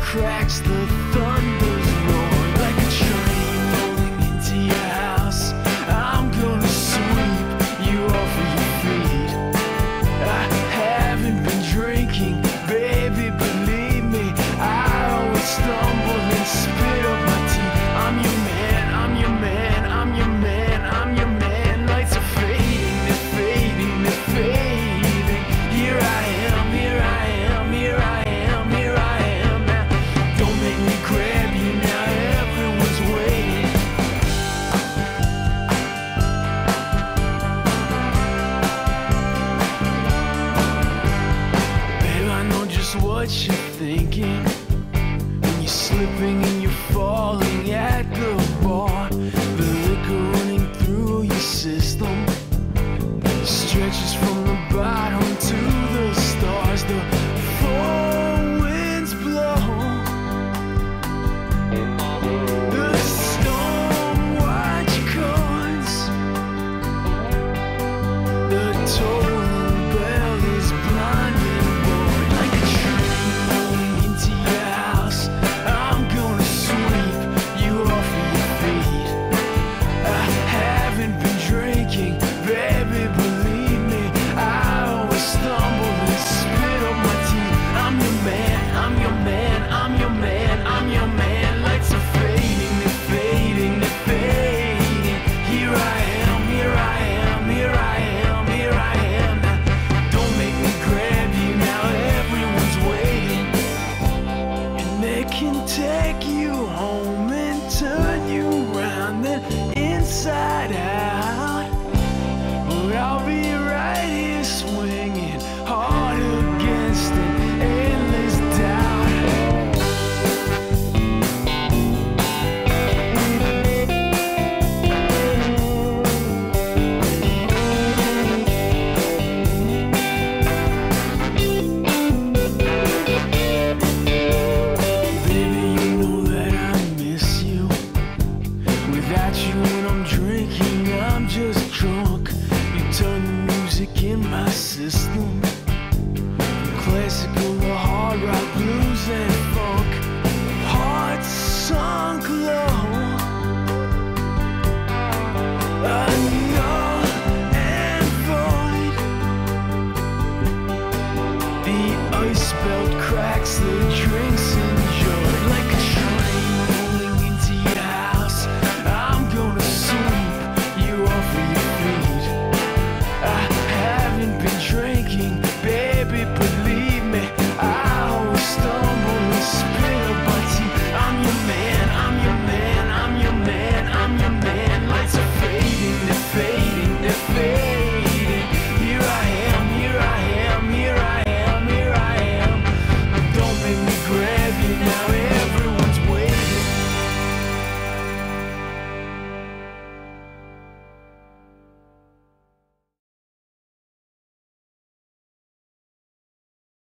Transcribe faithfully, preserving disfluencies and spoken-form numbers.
cracks, the thunders roar like a train rolling into your house. I'm gonna sweep you off of your feet. I haven't been drinking, baby, believe me. I always stumble and spit up my teeth. I'm your man, I'm your man, I'm your man, I'm your man. Lights are fading, they're fading, they're fading. Here I am, here I am, here I am, here I am now. Don't make me grab you now, everyone's waiting. Babe, I know just what you're thinking when you're slipping in